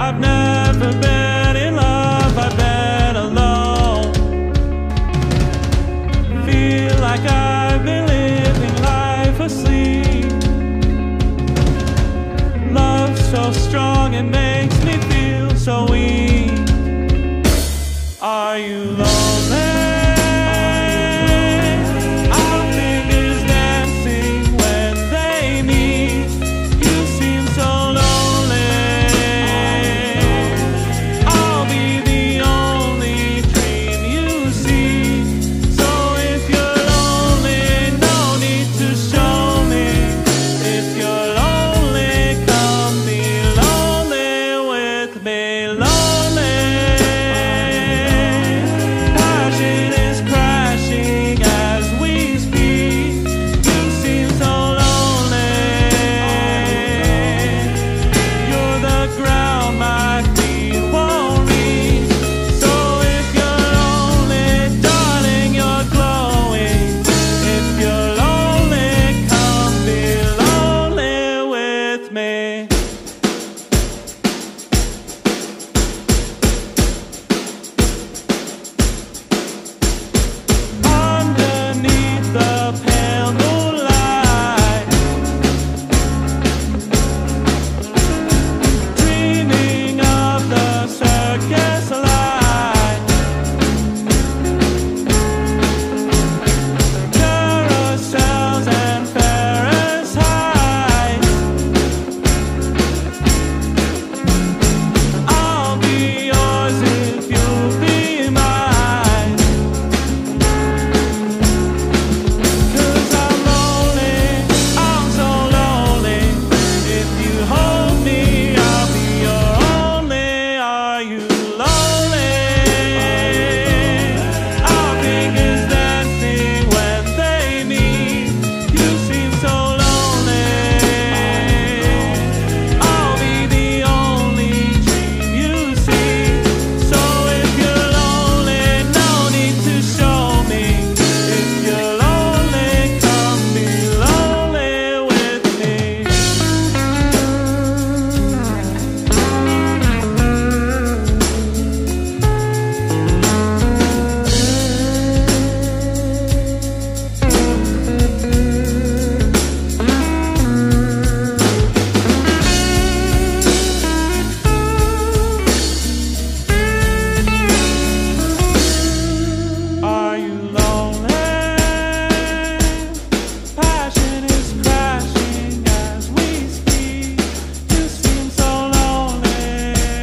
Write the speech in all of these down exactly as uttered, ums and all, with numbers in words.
I've never been in love, I've been alone. Feel like I've been living life asleep. Love so strong, it makes me feel so weak. Are you lonely? Our fingers dancing when they meet. You seem so lonely. I'll be the only dream you see. So if you're lonely, no need to show me. If you're lonely, come be lonely with me. Lonely. Passion is crashing as we speak. You seem so lonely. You're the ground my feet won't reach. So if you're lonely, darling, you're glowing. If you're lonely, come be lonely with me. Underneath the pale moonlight, dreaming of the circus light, carousels and Ferris heights. I'll be yours if you'll be mine. 'Cause I'm lonely, I'm so lonely. If you hold me, I'll be your only. Are you lonely? Our fingers dancing when they meet. You seem so lonely. I'll be the only dream you see. So if you're lonely, no need to show me. If you're lonely, come be lonely with me. Are you lonely? Passion is crashing as we speak. You seem so lonely.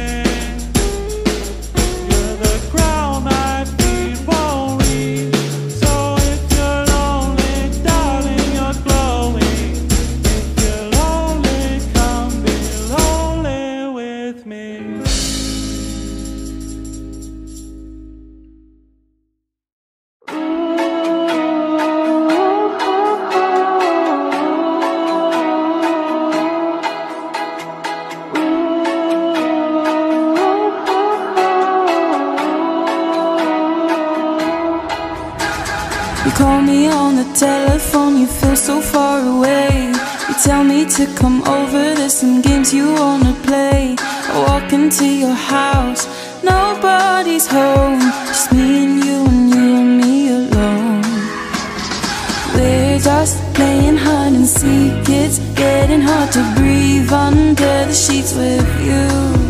You're the ground my feet won't reach. So if you're lonely, darling, you're glowing. If you're lonely, come be lonely with me. You call me on the telephone, you feel so far away. You tell me to come over, there's some games you wanna play. I walk into your house, nobody's home. Just me and you and you and me alone. We're just playing hide and seek. It's getting hard to breathe under the sheets with you.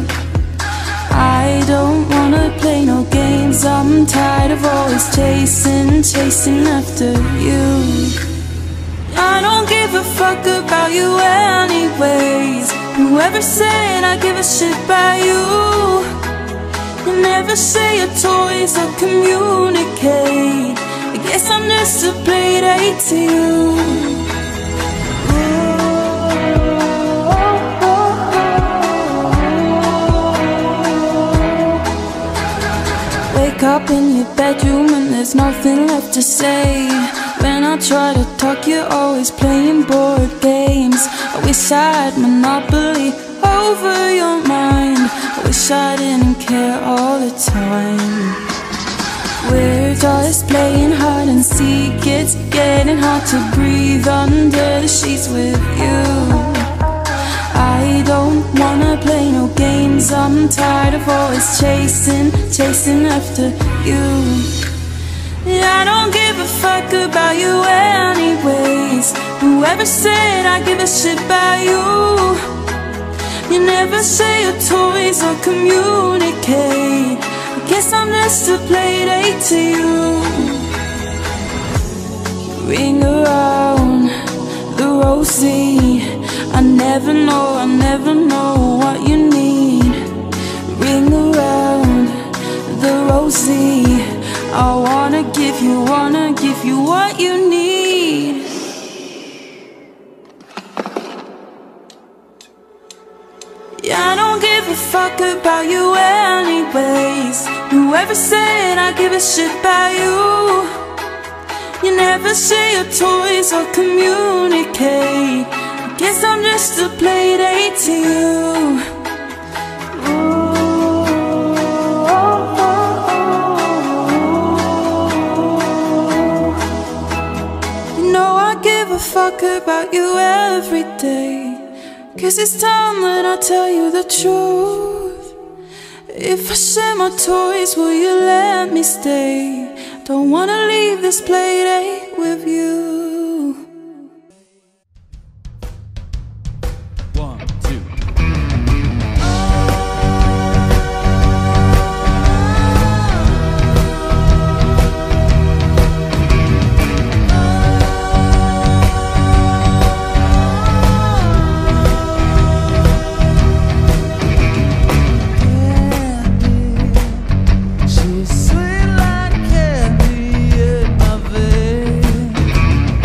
I don't wanna play no games. I'm tired of always chasing, chasing after you. I don't give a fuck about you anyways. Whoever said I give a shit about you, you never say your toys or communicate. I guess I'm just a play date to you. Wake up in your bedroom and there's nothing left to say. When I try to talk, you're always playing board games. I wish I had monopoly over your mind. I wish I didn't care all the time. We're just playing hide and seek. It's getting hard to breathe under the sheets with you. I don't wanna play no games. I'm tired of always chasing, chasing after you. I don't give a fuck about you anyways. Whoever said I give a shit about you? You never say your toys or communicate. I guess I'm just a playdate to you. Ring around the rosy. I never know, I never know what you need. Ring around the rosy. I wanna give you, wanna give you what you need. Yeah, I don't give a fuck about you anyways. Whoever said I give a shit about you? You never share your toys or communicate. I guess I'm just a playdate to you. You know I give a fuck about you every day. 'Cause it's time that I tell you the truth. If I share my toys, will you let me stay? Don't wanna leave this playdate with you. One, two. She's sweet like candy in my veins.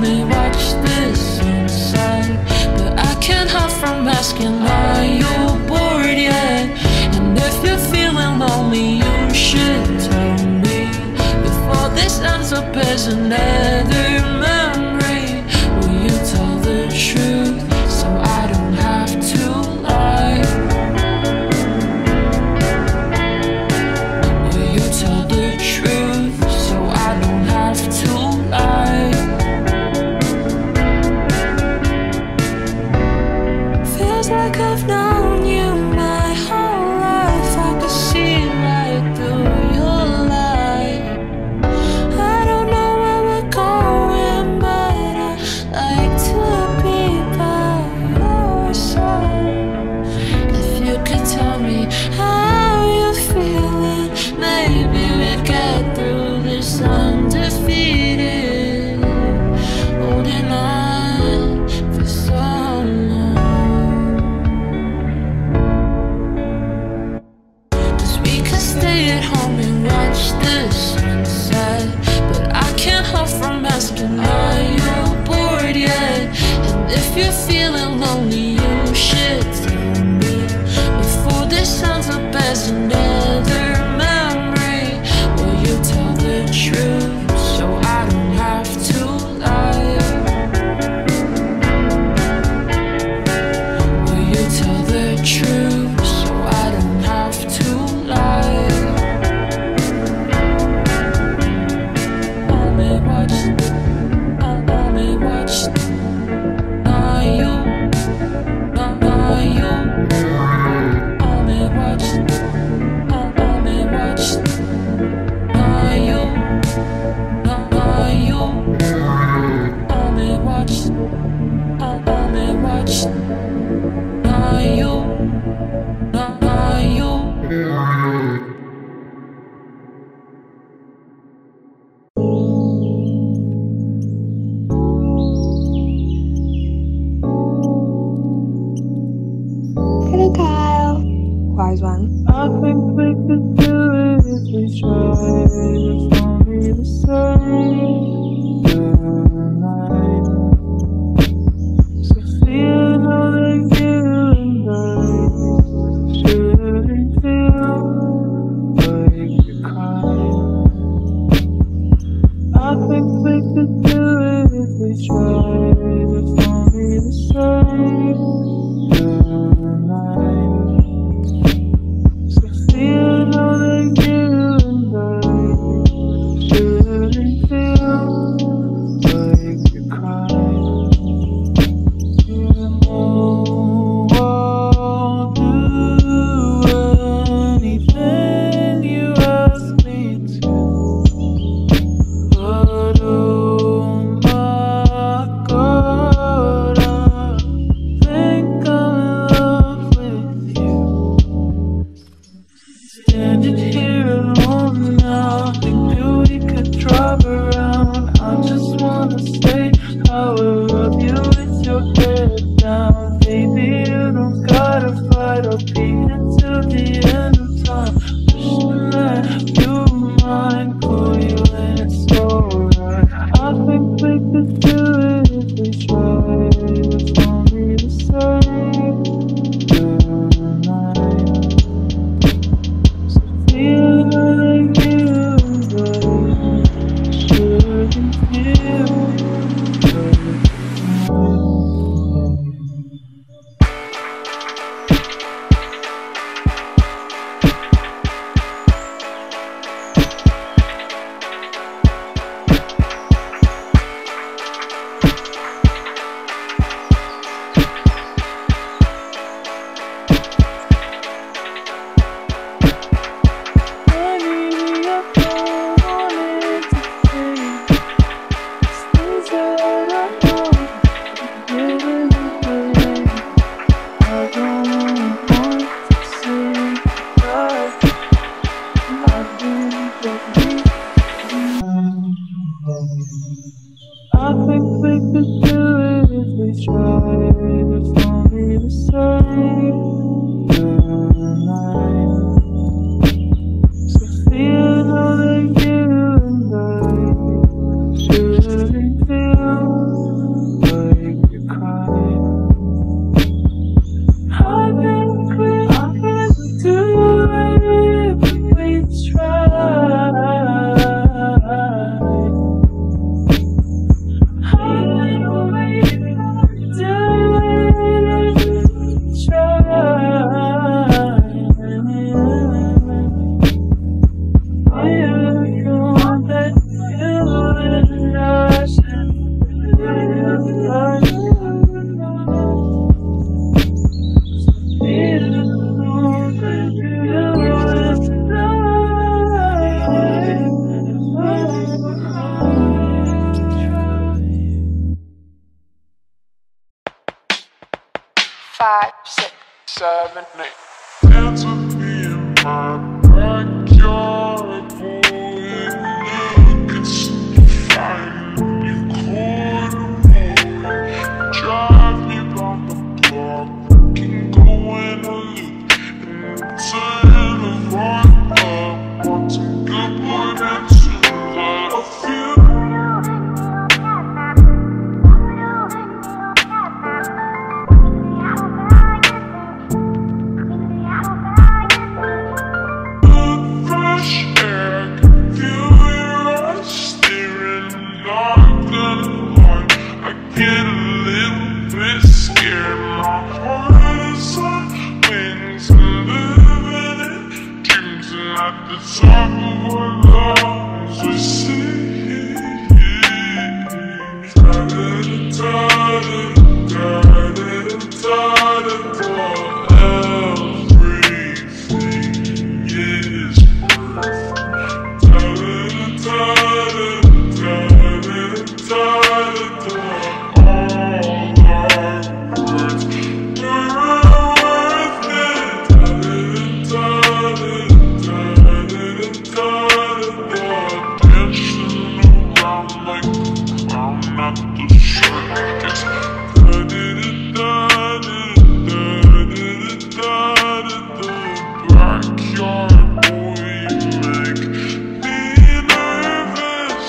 me watch the sunset, but I can't help from asking, are you bored yet? And if you're feeling lonely, you should tell me before this ends up as another memory. Will you tell the truth so I don't have to lie? Will you tell the truth so I don't have to lie? Feels like I've known you my whole life. I could see right through your lie. I don't know where we're going, but I like to be by your side. If you could tell me how you're feeling, maybe we'd get through this undefeated. Holding on for so long. 'Cause we could stay at home and watch the sunset, but I can't help from asking, are you bored yet? And if you're feeling lonely, you should tell me before this sounds up as another memory. Will you tell the truth so I don't have to lie? Will you tell the truth so I don't have to lie? Only watch, only watch. Are you, are you? Only watch, only watch. Are you, are you? Only watch, only watch. Are you, are you? Hello, Kyle. Wise one. I think we could do it if we tried. It's only the same tonight. So feeling all that you and I shouldn't feel like you're crying. I think we could do it if we tried. It's only the same tonight. So feeling all that you and I shouldn't feel like you're crying. You know I'll do anything you ask me to, but oh my God, I think I'm in love with you. Standing here alone now, thinking we could drive around. I just wanna say how I love you with your head down. Baby, you don't gotta fight, I'll be here till the end of time. Wishing that you were mine, pull you in, it's alright. I think we could do it if we tried. It's only the same tonight. So feeling like you and I shouldn't feel like I think we could do it if we tried. It's only the same tonight. So feeling all that you and I shouldn't feel five, six, seven, eight. Dance with me in my backyard, boy, and look, it's fine. You corduroy, drive me round the block. We can go in a loop and turn right up. Want some good boy dancing that I feel. At the top of our lungs, we sing. Da-da-da-da-da-da-da-da-da. Everything is perfect. Da-da-da-da-da-da-da-da-da. All our words were worth it. Da-da-da-da-da. Dancing around like a clown at the circus. Da-da-da-da-da-da-da-da-da. Backyard boy, you make me nervous.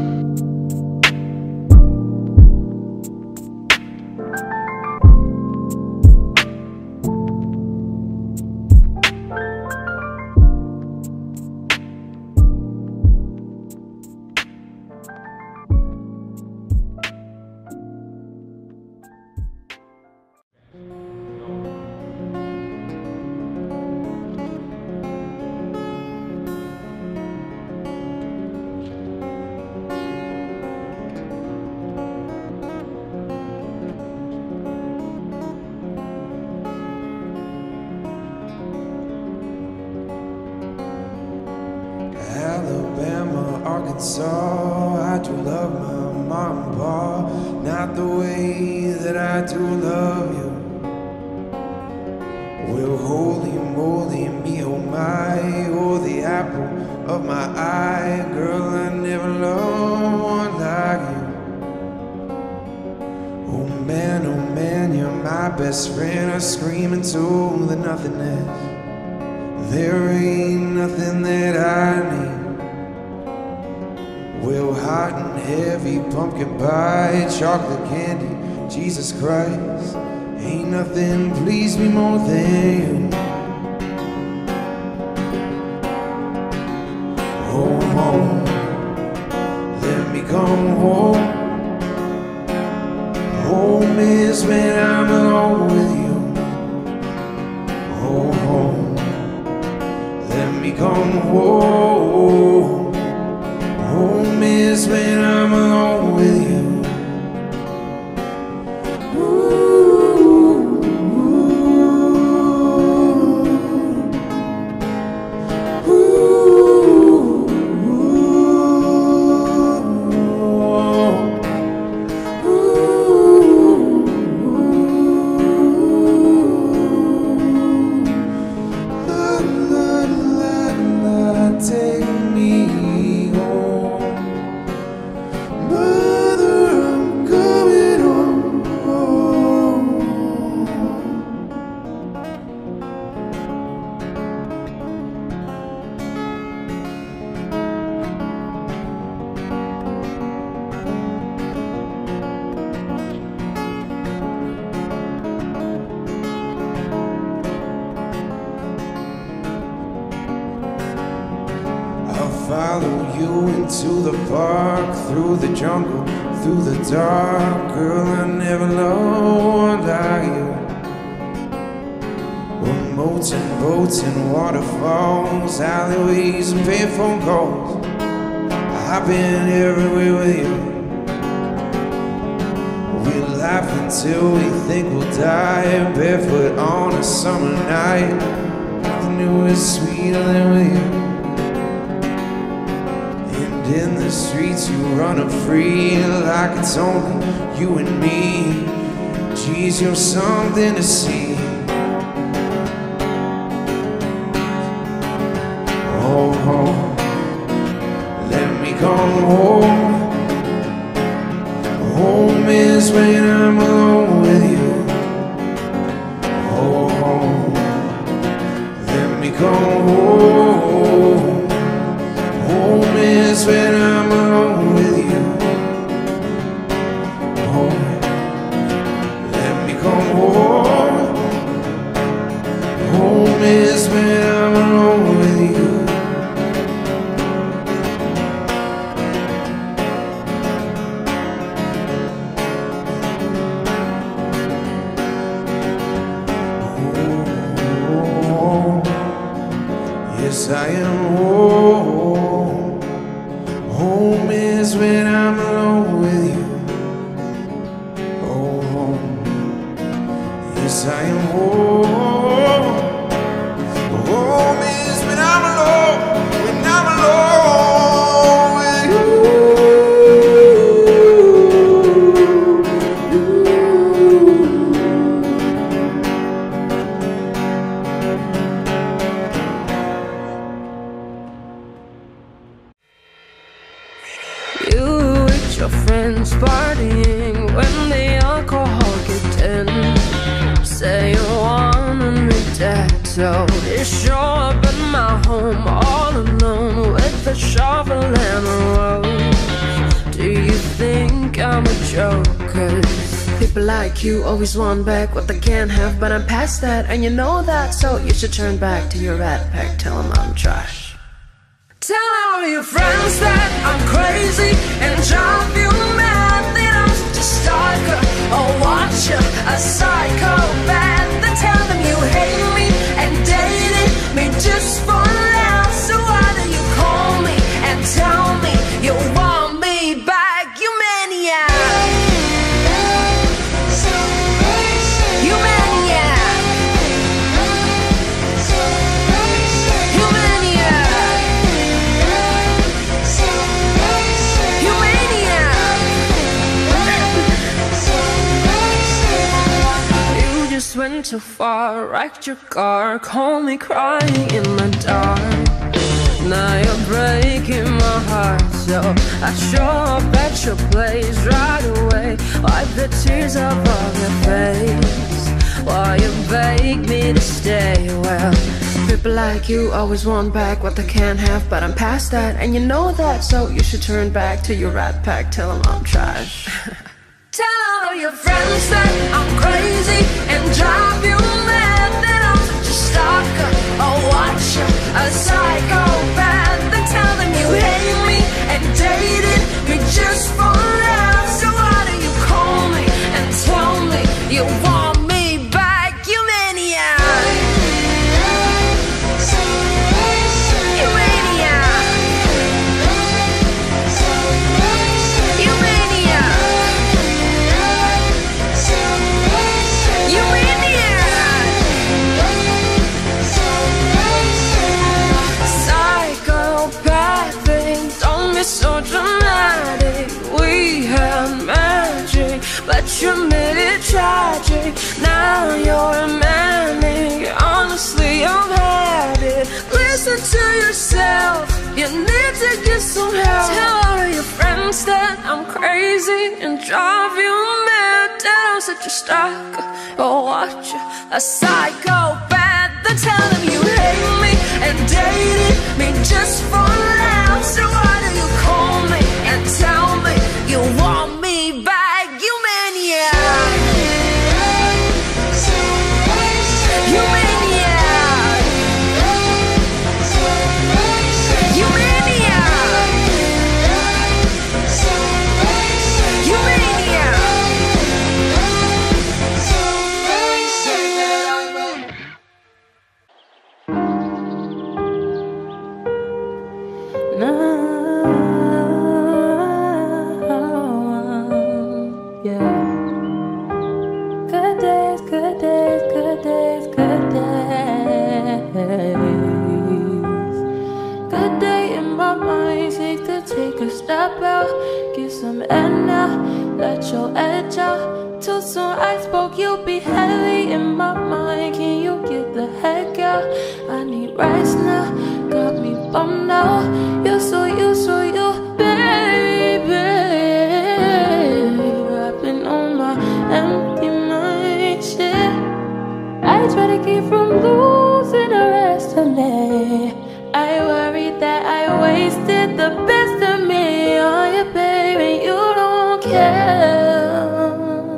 Alabama, Arkansas, I do love my mom and pa, not the way that I do love you. Well, holy moly, me oh my, oh the apple of my eye, girl, I never loved one like you. Oh man, oh man, you're my best friend, I scream into the nothingness. There ain't nothing that I need. Well, hot and heavy, pumpkin pie, chocolate candy, Jesus Christ, ain't nothing please me more than you. Oh, home, let me come home. Home is when I'm alone with you. Oh, home, let me come home. Home is when I'm alone with you. Ooh, ooh, ooh, ooh, ooh. La, la, la, la, take me home. Mother, I'm coming home. I'll follow you into the park, through the jungle, through the dark. Girl, I never loved one like you. Well, moats and boats and waterfalls, alleyways and payphone calls, I've been everywhere with you. We laugh until we think we'll die, barefoot on a summer night. Nothing new is sweeter than with you. In the streets you run a free like it's only you and me. Geez, you're something to see. Oh, oh, let me come home. Home is when I'm alone with you. Oh, home, let me come home. Home is when I'm alone with you. Home, let me come home. Home is when I'm alone with you. Yes, I am home. Home is when I'm alone with you. Oh, home. Yes, I am home. Home is when I'm alone, when I'm alone with you. You with your friends partying when the alcohol kicked in. Say you wanted me dead, so you show up in my home all alone with a shovel and a rose. Do you think I'm a joke? 'Cause people like you always want back what they can't have, but I'm past that and you know that, so you should turn back to your rat pack. Tell them I'm trash. Tell all your friends that I'm crazy and drive you mad, that I'm just a stalker, a watcher, a psychopath. Then tell them you hate me and dated me just for now. So why do you call me and tell me you want me back, you maniac? You maniac. You maniac. You maniac. You just went too far, wrecked your car, called me crying in the dark. Now you're breaking my heart, so I show up at your place right away. Wipe the tears off of your face while you beg me to stay. Well, people like you always want back what they can't have, but I'm past that and you know that, so you should turn back to your rat pack. Tell them I'm trash. Tell all your friends that I'm crazy and drive you mad, that I'm such a stalker, a watcher, a psychopath. Then tell them you hate me and dated me just for now. So why do you call me and tell me you want me back, you maniac? You maniac. You maniac. You maniac. Psychopathic, don't be so dramatic. We had magic, but you made it tragic. Now you're manic. Honestly, I've had it. Listen to yourself, you need to get some help. Tell all of your friends that I'm crazy and drive you mad, that I'm such a stalker, a watcher, a psychopath. Then tell them you hate me and dated me just for now. So why do you call me and tell me you want me back, you maniac? You maniac. You maniac. You maniac. No, yeah. Good days, good days, good days, good days. Good day in my mind, safe to take a step out, get some air now, let your edge out. Too soon I spoke, you right now. Got me bummed out. You're so, you, so you, baby. I've been on my empty mind shit. I try to keep from losing the rest of me. I worry that I wasted the best of me on you, baby. You don't care.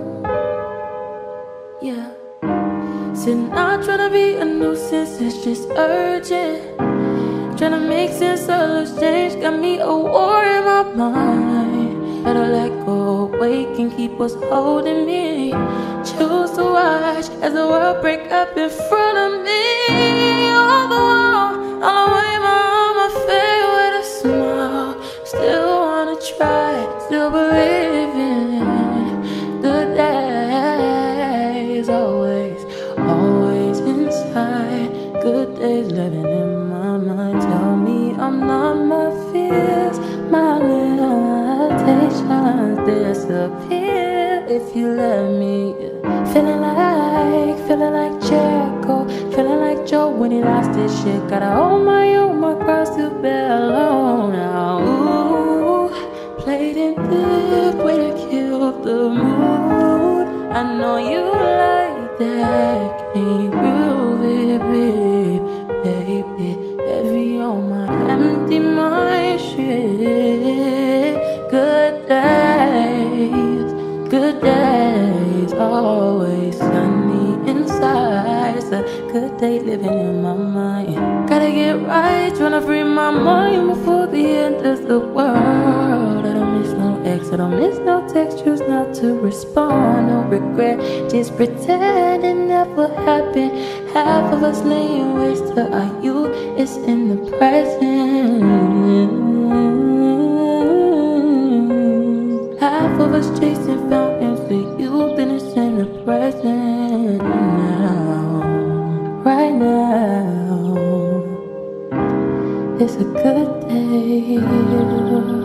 Yeah. So not trying to be a nuisance, it's just urgent. Trying to make sense of loose change got me a war in my mind. Better let go, wake and keep what's holding me. Choose to watch as the world break up in front of me. All the while, all the way my arm, my face with a smile. Still wanna try, still believe in good days. Always, always inside. Good days living in my mind. Tell me I'm not my fears. My limitations disappear if you let me. Feeling like, feeling like Jericho. Feeling like Joe when he lost his shit. Gotta hold my own, my cross to bear alone now. Ooh, played it good, way to kill the mood. I know you like that. Can you groove it, babe, baby? Heavy on my empty mind shit. Good days, good days, always sunny inside. It's a good day living in my mind. Gotta get right, tryna free my mind before the end of the world. I don't miss no ex, I don't miss no text, choose not to respond. No regret, just pretend it never happened. Half of us laying waste to our youth, it's in the present. Half of us chasing fountains for youth, and it's in the present now. Right now, it's a good day.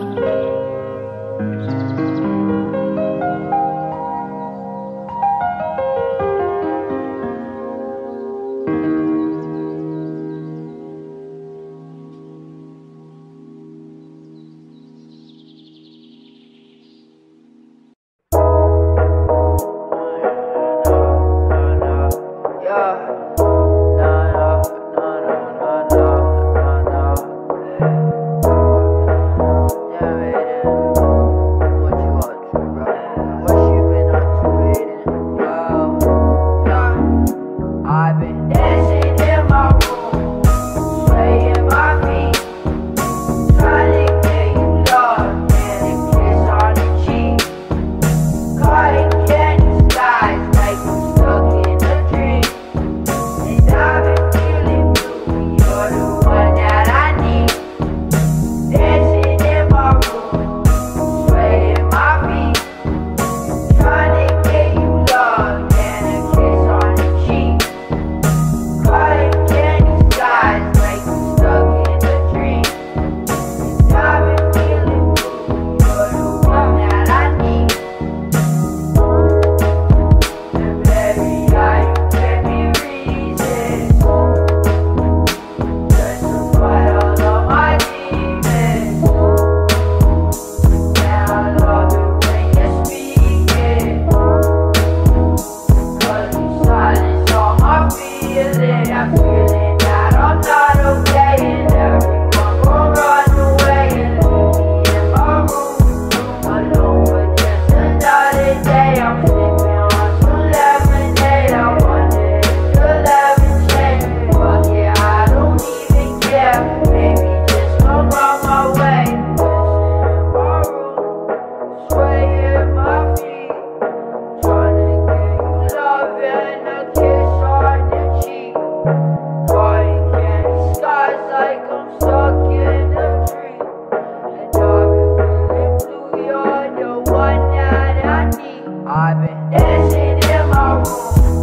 I've been dancing in my room.